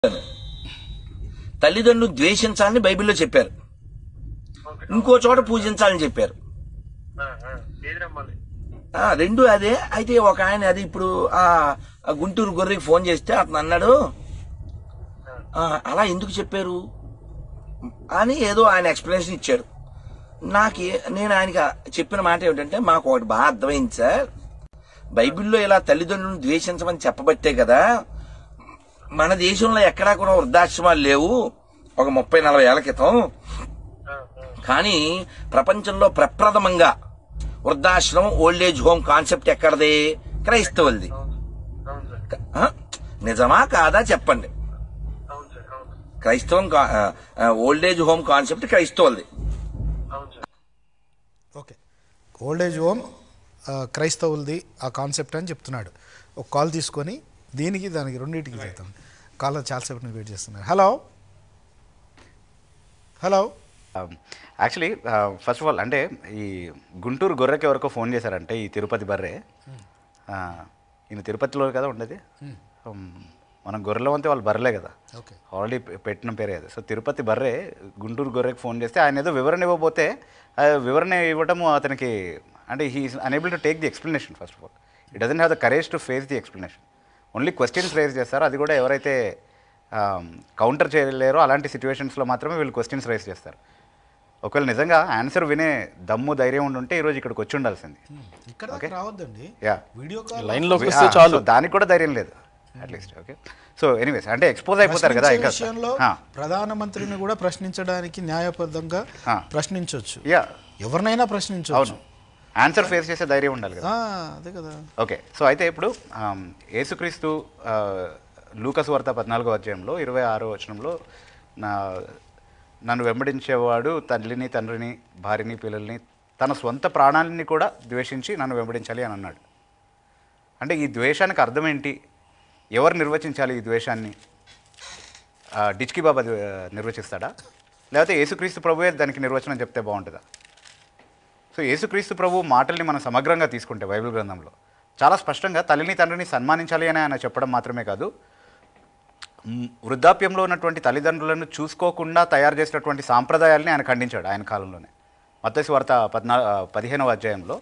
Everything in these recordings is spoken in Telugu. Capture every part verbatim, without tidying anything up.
తల్లిదండ్రులు ద్వేషించాలని బైబిల్లో చెప్పారు, ఇంకో చోట పూజించాలని చెప్పారు. రెండు అదే. అయితే ఒక ఆయన అది ఇప్పుడు ఆ గుంటూరు గొర్రెకి ఫోన్ చేస్తే అతను అన్నాడు, అలా ఎందుకు చెప్పారు అని ఏదో ఆయన ఎక్స్ప్లెనేషన్ ఇచ్చాడు. నాకు నేను ఆయనకి చెప్పిన మాట ఏమిటంటే, మాకు ఒకటి బాగా అర్థమైంది సార్, బైబిల్లో ఇలా తల్లిదండ్రులను ద్వేషించమని చెప్పబట్టే కదా మన దేశంలో ఎక్కడా కూడా వృద్ధాశ్రమాలు లేవు ఒక ముప్పై నలభై ఏళ్ల క్రితం. కానీ ప్రపంచంలో ప్రప్రథమంగా వృద్ధాశ్రమం ఓల్డ్ ఏజ్ హోమ్ కాన్సెప్ట్ ఎక్కడది? క్రైస్తవులది. నిజమా కాదా చెప్పండి? క్రైస్తవం ఓల్డ్ ఏజ్ హోమ్ కాన్సెప్ట్ క్రైస్తవులది. ఓకే, ఓల్డ్ ఏజ్ హోమ్ క్రైస్తవులది ఆ కాన్సెప్ట్ అని చెప్తున్నాడు. ఒక కాల్ తీసుకొని దీనికి దానికి రెండింటికి చేద్దాం. కాల్ చాలాసేపు వెయిట్ చేస్తున్నారు. Hello hello actually first of all అంటే ఈ గుంటూరు గొర్రెకి ఎవరికో ఫోన్ చేశారంటే ఈ తిరుపతి బర్రె, ఈయన తిరుపతిలో కదా ఉండేది, మనం గొర్రెలో అంతే వాళ్ళు బర్రెలే కదా, ఆల్రెడీ పెట్టిన పేరే అది. సో తిరుపతి బర్రె గుంటూరు గొర్రెకి ఫోన్ చేస్తే ఆయన ఏదో వివరణ ఇవ్వబోతే వివరణ ఇవ్వటము అతనికి అంటే he is unable to take the explanation. First of all it doesn't have the courage to face the explanation. Only questions raise చేస్తారు, అది కూడా ఎవరైతే కౌంటర్ చేయలేరో అలాంటి సిచ్యువేషన్స్లో మాత్రమే వీళ్ళు క్వశ్చన్స్ రైజ్ చేస్తారు. ఒకవేళ నిజంగా ఆన్సర్ వినే దమ్ము ధైర్యం ఉండుంటే ఈ రోజు ఇక్కడికి వచ్చి ఉండాల్సింది. దానికి కూడా ధైర్యం లేదు అట్లీస్ట్. ఓకే, సో ఎనీవేస్ అంటే ఎక్స్పోజ్ అయిపోతారు కదా. ప్రధానమంత్రిని కూడా ప్రశ్నించడానికి న్యాయబద్ధంగా ప్రశ్నించవచ్చు, యా ఎవరినైనా ప్రశ్నించవచ్చు, ఆన్సర్ ఫేస్ చేసే ధైర్యం ఉండాలి కదా. అదే కదా. ఓకే, సో అయితే ఇప్పుడు యేసుక్రీస్తు లూకాసు వార్త పద్నాలుగో అధ్యాయంలో ఇరవై ఆరో వచనంలో నా నన్ను వెంబడించేవాడు తల్లిని తండ్రిని భార్యని పిల్లల్ని తన స్వంత ప్రాణాలని కూడా ద్వేషించి నన్ను వెంబడించాలి అని అన్నాడు. అంటే ఈ ద్వేషానికి అర్థం ఏంటి? ఎవరు నిర్వచించాలి ఈ ద్వేషాన్ని? డిచ్కి బాబా నిర్వచిస్తాడా, లేకపోతే యేసుక్రీస్తు ప్రభువే దానికి నిర్వచనం చెప్తే బాగుంటుందా? సో యేసుక్రీస్తు ప్రభు మాటల్ని మనం సమగ్రంగా తీసుకుంటే బైబిల్ గ్రంథంలో చాలా స్పష్టంగా తల్లిని తండ్రిని సన్మానించాలి అని ఆయన చెప్పడం మాత్రమే కాదు, వృద్ధాప్యంలో ఉన్నటువంటి తల్లిదండ్రులను చూసుకోకుండా తయారు చేసినటువంటి సాంప్రదాయాలని ఆయన ఖండించాడు ఆయన కాలంలోనే. మత్తయి వార్త పద్నా పదిహేనవ అధ్యాయంలో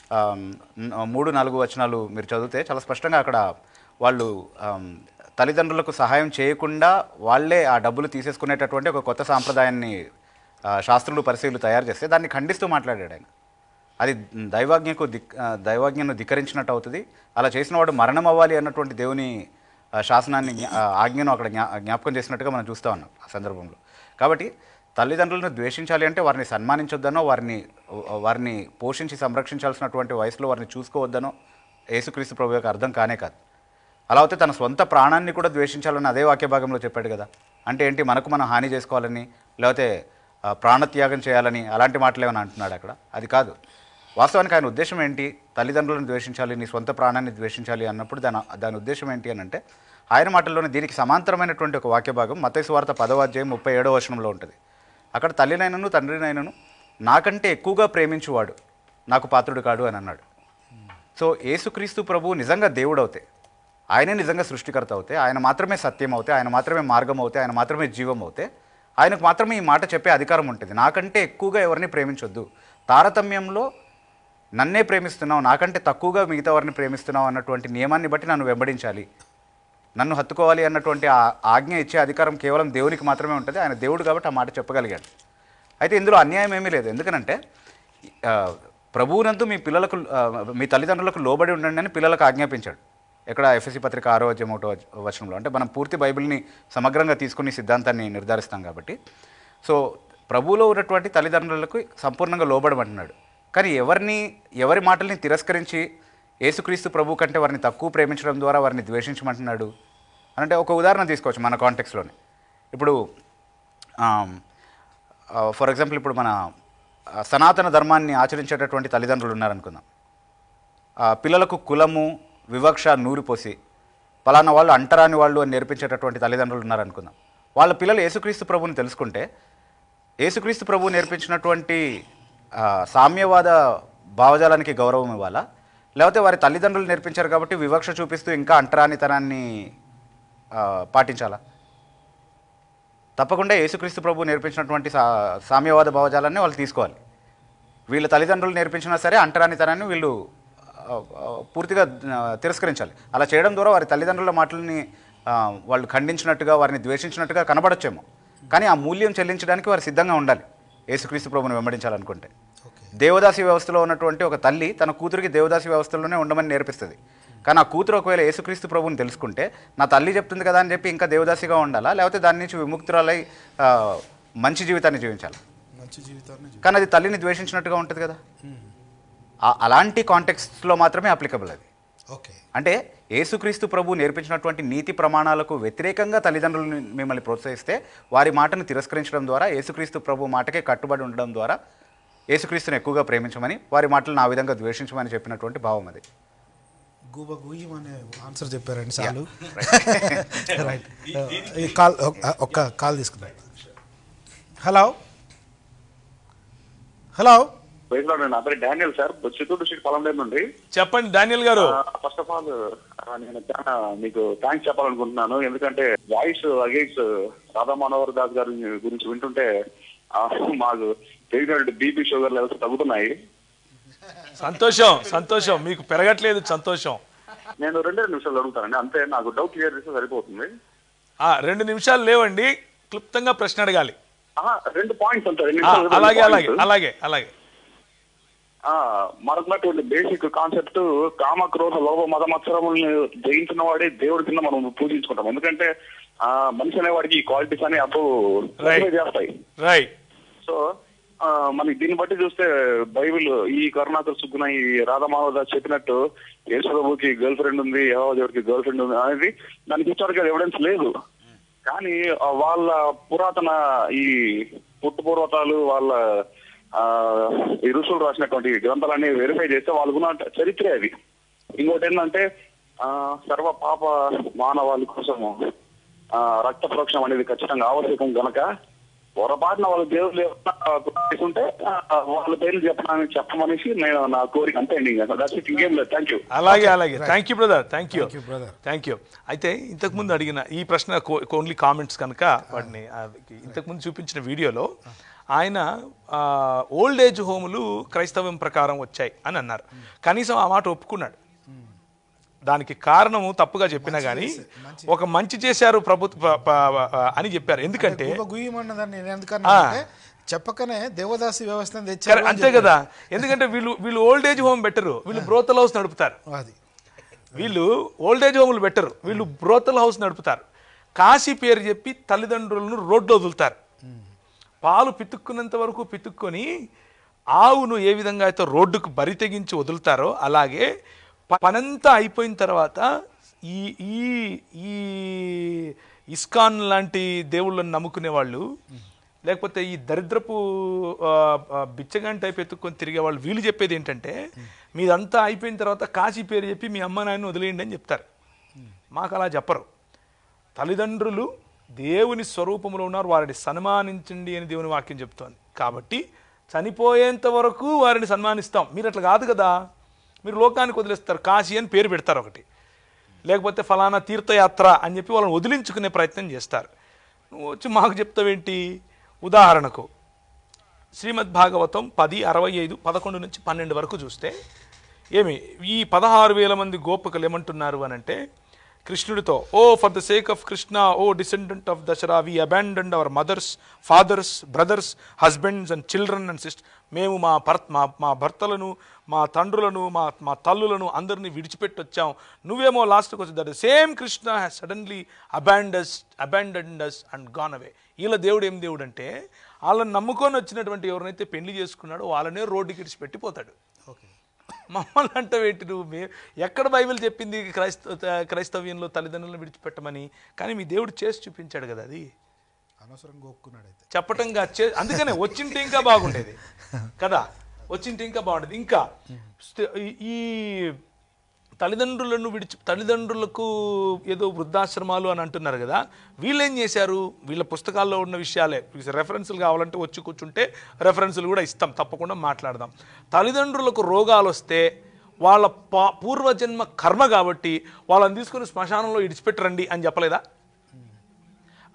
మూడు నాలుగు వచనాలు మీరు చదివితే చాలా స్పష్టంగా అక్కడ వాళ్ళు తల్లిదండ్రులకు సహాయం చేయకుండా వాళ్ళే ఆ డబ్బులు తీసేసుకునేటటువంటి ఒక కొత్త సాంప్రదాయాన్ని శాస్త్రులు పరిశీలు తయారు చేస్తే దాన్ని ఖండిస్తూ మాట్లాడాడు ఆయన. అది దైవాజ్ఞకు దిక్ దైవాజ్ఞను ధిక్కరించినట్టు అవుతుంది. అలా చేసిన వాడు మరణం అవ్వాలి అన్నటువంటి దేవుని శాసనాన్ని ఆజ్ఞను అక్కడ జ్ఞా జ్ఞాపకం చేసినట్టుగా మనం చూస్తూ ఉన్నాం ఆ సందర్భంలో. కాబట్టి తల్లిదండ్రులను ద్వేషించాలి అంటే వారిని సన్మానించొద్దనో వారిని వారిని పోషించి సంరక్షించాల్సినటువంటి వయసులో వారిని చూసుకోవద్దనో యేసుక్రీస్తు ప్రభు యొక్క అర్థం కానే కాదు. అలా అయితే తన సొంత ప్రాణాన్ని కూడా ద్వేషించాలని అదే వాక్య భాగంలో చెప్పాడు కదా. అంటే ఏంటి, మనకు మనం హాని చేసుకోవాలని లేకపోతే ప్రాణత్యాగం చేయాలని అలాంటి మాటలు ఏమైనా అంటున్నాడు అక్కడ? అది కాదు. వాస్తవానికి ఆయన ఉద్దేశం ఏంటి? తల్లిదండ్రులను ద్వేషించాలి, నీ సొంత ప్రాణాన్ని ద్వేషించాలి అన్నప్పుడు దాని దాని ఉద్దేశం ఏంటి అని అంటే ఆయన మాటల్లోనే దీనికి సమాంతరమైనటువంటి ఒక వాక్య భాగం మత్తయి వార్త పదవ అధ్యాయం ముప్పై ఏడవ వచనంలో ఉంటుంది. అక్కడ తల్లినైనను తండ్రినైనను నాకంటే ఎక్కువగా ప్రేమించువాడు నాకు పాత్రుడు కాడు అని అన్నాడు. సో యేసుక్రీస్తు ప్రభువు నిజంగా దేవుడు అవుతే, ఆయనే నిజంగా సృష్టికర్త అవుతే, ఆయన మాత్రమే సత్యం అవుతే, ఆయన మాత్రమే మార్గం అవుతే, ఆయన మాత్రమే జీవం అవుతే ఆయనకు మాత్రమే ఈ మాట చెప్పే అధికారం ఉంటుంది. నాకంటే ఎక్కువగా ఎవరిని ప్రేమించొద్దు, తారతమ్యంలో నన్నే ప్రేమిస్తున్నావు, నాకంటే తక్కువగా మిగతా వారిని ప్రేమిస్తున్నావు అన్నటువంటి నియమాన్ని బట్టి నన్ను వెంబడించాలి, నన్ను హత్తుకోవాలి అన్నటువంటి ఆ ఆజ్ఞ ఇచ్చే అధికారం కేవలం దేవునికి మాత్రమే ఉంటుంది. ఆయన దేవుడు కాబట్టి ఆ మాట చెప్పగలిగాడు. అయితే ఇందులో అన్యాయం ఏమీ లేదు. ఎందుకనంటే ప్రభువునందు మీ పిల్లలకు మీ తల్లిదండ్రులకు లోబడి ఉండండి అని పిల్లలకు ఆజ్ఞాపించాడు. ఎక్కడ? ఎఫెసీ పత్రిక ఆరో అధ్యాయం ఒకటో వచనంలో. అంటే మనం పూర్తి బైబిల్ని సమగ్రంగా తీసుకుని సిద్ధాంతాన్ని నిర్ధారిస్తాం కాబట్టి. సో ప్రభువులో ఉన్నటువంటి తల్లిదండ్రులకు సంపూర్ణంగా లోబడమంటున్నాడు. కానీ ఎవరిని ఎవరి మాటల్ని తిరస్కరించి యేసుక్రీస్తు ప్రభు కంటే వారిని తక్కువ ప్రేమించడం ద్వారా వారిని ద్వేషించమంటున్నాడు అంటే ఒక ఉదాహరణ తీసుకోవచ్చు మన కాంటెక్స్లోనే. ఇప్పుడు ఫర్ ఎగ్జాంపుల్ ఇప్పుడు మన సనాతన ధర్మాన్ని ఆచరించేటటువంటి తల్లిదండ్రులు ఉన్నారనుకుందాం. పిల్లలకు కులము వివక్ష నూరిపోసి పలానా వాళ్ళు అంటరాని వాళ్ళు అని నేర్పించేటటువంటి తల్లిదండ్రులు ఉన్నారనుకుందాం. వాళ్ళ పిల్లలు యేసుక్రీస్తు ప్రభుని తెలుసుకుంటే యేసుక్రీస్తు ప్రభు నేర్పించినటువంటి సామ్యవాద భావజాలానికి గౌరవం ఇవ్వాలా, లేకపోతే వారి తల్లిదండ్రులు నేర్పించారు కాబట్టి వివక్ష చూపిస్తూ ఇంకా అంటరానితనాన్ని పాటించాలా? తప్పకుండా యేసుక్రీస్తు ప్రభు నేర్పించినటువంటి సా సామ్యవాద భావజాలాన్ని వాళ్ళు తీసుకోవాలి. వీళ్ళ తల్లిదండ్రులు నేర్పించినా సరే అంటరానితనాన్ని వీళ్ళు పూర్తిగా తిరస్కరించాలి. అలా చేయడం ద్వారా వారి తల్లిదండ్రుల మాటలని వాళ్ళు ఖండించినట్టుగా, వారిని ద్వేషించినట్టుగా కనబడొచ్చేమో, కానీ ఆ మూల్యం చెల్లించడానికి వారు సిద్ధంగా ఉండాలి యేసుక్రీస్తు ప్రభుని వెంబడించాలనుకుంటే. దేవదాసి వ్యవస్థలో ఉన్నటువంటి ఒక తల్లి తన కూతురికి దేవదాసి వ్యవస్థలోనే ఉండమని నేర్పిస్తుంది. కానీ ఆ కూతురు ఒకవేళ యేసుక్రీస్తు ప్రభుని తెలుసుకుంటే నా తల్లి చెప్తుంది కదా అని చెప్పి ఇంకా దేవదాసిగా ఉండాలా, లేకపోతే దాని నుంచి విముక్తురాలై మంచి జీవితాన్ని జీవించాలి. మంచి జీవితాన్ని కానీ అది తల్లిని ద్వేషించినట్టుగా ఉంటుంది కదా. అలాంటి కాంటెక్స్ట్లో మాత్రమే అప్లికబుల్ అది. ఓకే, అంటే యేసుక్రీస్తు ప్రభు నేర్పించినటువంటి నీతి ప్రమాణాలకు వ్యతిరేకంగా తల్లిదండ్రులు మిమ్మల్ని ప్రోత్సహిస్తే వారి మాటను తిరస్కరించడం ద్వారా యేసుక్రీస్తు ప్రభు మాటకే కట్టుబడి ఉండడం ద్వారా యేసుక్రీస్తుని ఎక్కువగా ప్రేమించమని, వారి మాటలను ఆ విధంగా ద్వేషించమని చెప్పినటువంటి భావం అది. గూబ గూయం అనే ఆన్సర్ చెప్పారండి చాలు. రైట్, కాల్ ఒక్క కాల్ తీసుకుందాం. హలో హలో నా పేరు Daniel sir, Chittoor district Polamneru నుండి. చెప్పండి డానియల్ గారు. ఫస్ట్ ఆఫ్ ఆల్ నేను చాలా మీకు థ్యాంక్స్ చెప్పాలనుకుంటున్నాను. ఎందుకంటే వాయిస్ అగైన్స్ రాధా మనోహర్ దాస్ గారి గురించి వింటుంటే మాకు తెలియనటువంటి బీపీ షుగర్ లెవెల్స్ తగ్గుతున్నాయి. సంతోషం సంతోషం, మీకు పెరగట్లేదు సంతోషం. నేను రెండే నిమిషాలు అడుగుతానండి, అంతే. నాకు డౌట్ క్లియర్ చేస్తే సరిపోతుంది. రెండు నిమిషాలు లేవండి, క్లుప్తంగా ప్రశ్న అడగాలి. రెండు పాయింట్స్ అంతే. అలాగే అలాగే అలాగే అలాగే మనకున్నటువంటి బేసిక్ కాన్సెప్ట్ కామ క్రోధ లోభ మత మత్సరములను జయించిన వాడే దేవుడి కింద మనం పూజించుకుంటాం. ఎందుకంటే ఆ మనిషి అనేవాడికి ఈ క్వాలిటీస్ అని అప్పుడు చేస్తాయి. రైట్. సో మనకి దీన్ని బట్టి చూస్తే బైబిల్ ఈ కరుణాకర్ సుగ్గున ఈ రాధామాధవ్ చెప్పినట్టు యేసుప్రభుకి గర్ల్ ఫ్రెండ్ ఉంది, యెహోవా దేవుడికి గర్ల్ ఫ్రెండ్ ఉంది అనేది దానికి హిస్టారికల్ ఎవిడెన్స్ లేదు. కానీ వాళ్ళ పురాతన ఈ పుట్టుపూర్వతాలు వాళ్ళ ఆ ఈ ఋషులు రాసినటువంటి గ్రంథాలన్నీ వెరిఫై చేస్తే వాళ్ళకున్న చరిత్రే అది. ఇంకోటి ఏంటంటే ఆ సర్వ పాప మానవాళి కోసము ఆ రక్త ప్రోక్షణం అనేది ఖచ్చితంగా ఆవశ్యకం గనక పొరపాటున వాళ్ళ దేవుళ్ళు ఉంటే వాళ్ళ పేర్లు చెప్పడానికి చెప్పమనేసి నేను నా కోరిక, అంతే అండి. ఇంకేం లేదు. Thank you. అలాగే అలాగే thank you brother, thank you thank you. అయితే ఇంతకుముందు అడిగిన ఈ ప్రశ్న ఓన్లీ కామెంట్స్ కనుక వాటిని ఇంతకుముందు చూపించిన వీడియోలో ఆయన ఓల్డ్ ఏజ్ హోములు క్రైస్తవం ప్రకారం వచ్చాయి అని అన్నారు. కనీసం ఆ మాట ఒప్పుకున్నాడు. దానికి కారణము తప్పుగా చెప్పినా కానీ ఒక మంచి చేశారు ప్రభుత్వ అని చెప్పారు. ఎందుకంటే చెప్పకనే దేవదాసి వ్యవస్థ అంతే కదా. ఎందుకంటే వీళ్ళు వీళ్ళు ఓల్డ్ ఏజ్ హోమ్ బెటరు, వీళ్ళు బ్రోతల్ హౌస్ నడుపుతారు. వీళ్ళు ఓల్డ్ ఏజ్ హోములు బెటరు, వీళ్ళు బ్రోతల్ హౌస్ నడుపుతారు. కాశీ పేరు చెప్పి తల్లిదండ్రులను రోడ్లో వదులుతారు. పాలు పితుక్కున్నంత వరకు పితుక్కొని ఆవును ఏ విధంగా అయితే రోడ్డుకు బరి తెగించి వదులుతారో అలాగే పనంతా అయిపోయిన తర్వాత ఈ ఈ ఈ ఇస్కాన్ లాంటి దేవుళ్ళని నమ్ముకునే వాళ్ళు, లేకపోతే ఈ దరిద్రపు బిచ్చగాని టైప్ ఎత్తుక్కొని తిరిగే వాళ్ళు, వీళ్ళు చెప్పేది ఏంటంటే మీదంతా అయిపోయిన తర్వాత కాశీ పేరు చెప్పి మీ అమ్మ నాయన వదిలేయండి అని చెప్తారు. మాకు అలా చెప్పరు. తల్లిదండ్రులు దేవుని స్వరూపంలో ఉన్నారు, వారిని సన్మానించండి అని దేవుని వాక్యం చెప్తోంది. కాబట్టి చనిపోయేంత వరకు వారిని సన్మానిస్తాం. మీరు అట్లా కాదు కదా, మీరు లోకానికి వదిలేస్తారు. కాశీ అని పేరు పెడతారు ఒకటి, లేకపోతే ఫలానా తీర్థయాత్ర అని చెప్పి వాళ్ళని వదిలించుకునే ప్రయత్నం చేస్తారు. నువ్వు వచ్చి మాకు చెప్తావేంటి? ఉదాహరణకు శ్రీమద్ భాగవతం పది అరవై ఐదు పదకొండు నుంచి పన్నెండు వరకు చూస్తే ఏమి ఈ పదహారు వేల మంది గోపికలు ఏమంటున్నారు అని అంటే, కృష్ణుడితో O for the sake of Krishna O descendant of Dashara we abandoned our mothers fathers brothers husbands and children and sister. మేము మా భర్త మా మా భర్తలను మా తండ్రులను మా మా తల్లులను అందరినీ విడిచిపెట్టి వచ్చాం. నువ్వేమో లాస్ట్కి వచ్చి that same Krishna has suddenly abandons abandoned us and gone away. వీళ్ళ దేవుడు ఏం దేవుడు అంటే వాళ్ళని నమ్ముకొని వచ్చినటువంటి ఎవరినైతే పెళ్లి చేసుకున్నాడో వాళ్ళనే రోడ్డుకి ఇడిచి పెట్టిపోతాడు. ఓకే, మమ్మల్ని అంటే ఏంటి నువ్వు? మే ఎక్కడ బైబిల్ చెప్పింది క్రైస్త క్రైస్తవ్యంలో తల్లిదండ్రులను విడిచిపెట్టమని? కానీ మీ దేవుడు చేసి చూపించాడు కదా. అది అనవసరంగా ఒప్పుకున్నాడు అయితే చెప్పటంగా చే అందుకనే వచ్చింటే ఇంకా బాగుండేది కదా, వచ్చింటే ఇంకా బాగుండేది. ఇంకా ఈ తల్లిదండ్రులను విడిచి తల్లిదండ్రులకు ఏదో వృద్ధాశ్రమాలు అని అంటున్నారు కదా, వీళ్ళు ఏం చేశారు? వీళ్ళ పుస్తకాల్లో ఉన్న విషయాలే రెఫరెన్సులు కావాలంటే వచ్చి కూర్చుంటే రెఫరెన్సులు కూడా ఇస్తాం, తప్పకుండా మాట్లాడదాం. తల్లిదండ్రులకు రోగాలు వస్తే వాళ్ళ పా పూర్వజన్మ కర్మ కాబట్టి వాళ్ళని తీసుకుని శ్మశానంలో ఇడిచిపెట్టరండి అని చెప్పలేదా?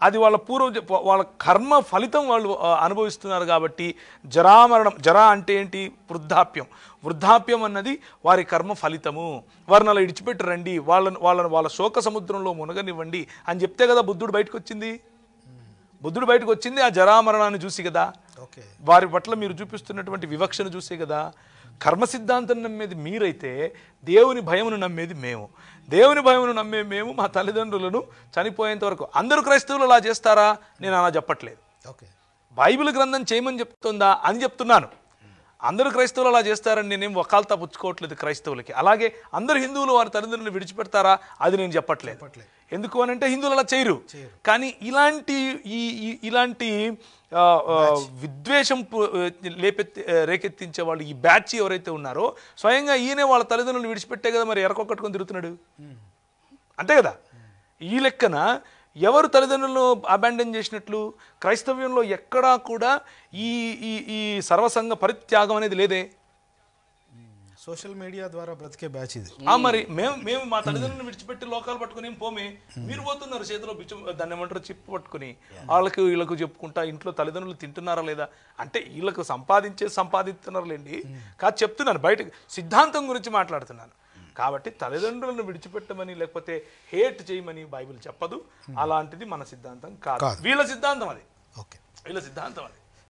అది వాళ్ళ పూర్వ వాళ్ళ కర్మ ఫలితం వాళ్ళు ఆ, అనుభవిస్తున్నారు కాబట్టి జరామరణం, జరా అంటే ఏంటి? వృద్ధాప్యం. వృద్ధాప్యం అన్నది వారి కర్మ ఫలితము. వారిని అలా ఇడిచిపెట్టి రండి, వాళ్ళని వాళ్ళని వాళ్ళ శోక సముద్రంలో మునగనివ్వండి అని చెప్తే కదా బుద్ధుడు బయటకు వచ్చింది. బుద్ధుడు బయటకు వచ్చింది ఆ జరామరణాన్ని చూసి కదా, ఓకే. వారి పట్ల మీరు చూపిస్తున్నటువంటి వివక్షను చూసే కదా. కర్మ సిద్ధాంతం నమ్మేది మీరైతే దేవుని భయమును నమ్మేది మేము. దేవుని భయమును నమ్మే మేము మా తల్లిదండ్రులను చనిపోయేంత వరకు. అందరూ క్రైస్తవులు అలా చేస్తారా? నేను అలా చెప్పట్లేదు. ఓకే. బైబిల్ గ్రంథం చేయమని చెప్తుందా అని చెప్తున్నాను. అందరూ క్రైస్తవులు అలా చేస్తారని నేనేం వకాల్తా పుచ్చుకోవట్లేదు క్రైస్తవులకి. అలాగే అందరు హిందువులు వారి తల్లిదండ్రులను విడిచిపెడతారా అది నేను చెప్పట్లేదు. ఎందుకు అని అంటే హిందువులు అలా చేయరు. కానీ ఇలాంటి ఈ ఈ- ఇలాంటి ఆ, ఆ, విద్వేషం పు- లేపెత్తి రేకెత్తించే వాళ్ళు ఈ బ్యాచ్ ఎవరైతే ఉన్నారో స్వయంగా ఈయనే వాళ్ళ తల్లిదండ్రులను విడిచిపెట్టే కదా మరి ఎరకొక్కట్టుకొని తిరుగుతున్నాడు. అంతే కదా. ఈ లెక్కన ఎవరు తల్లిదండ్రులను అబాండన్ చేసినట్లు? క్రైస్తవ్యంలో ఎక్కడా కూడా ఈ ఈ ఈ సర్వసంగ పరిత్యాగం అనేది లేదే. సోషల్ మీడియా ద్వారా బ్రతికే బ్యాచ్ ఇది. ఆ మరి మేము మేము మా తల్లిదండ్రులను విడిచిపెట్టి లోకాలు పట్టుకుని ఏం పోమే. మీరు పోతున్నారు చేతిలో బిచ్చు దాన్ని ఏమంటారు చిప్పు పట్టుకుని వాళ్ళకి వీళ్ళకు చెప్పుకుంటా ఇంట్లో తల్లిదండ్రులు తింటున్నారా లేదా అంటే వీళ్ళకు సంపాదించే సంపాదిస్తున్నారులేండి. కాదు చెప్తున్నాను, బయట సిద్ధాంతం గురించి మాట్లాడుతున్నాను. కాబట్టి తల్లిదండ్రులను విడిచిపెట్టమని లేకపోతే హేట్ చేయమని బైబిల్ చెప్పదు. అలాంటిది మన సిద్ధాంతం కాదు, వీళ్ళ సిద్ధాంతం అది. ఓకే. వీళ్ళ సిద్ధాంతం అది.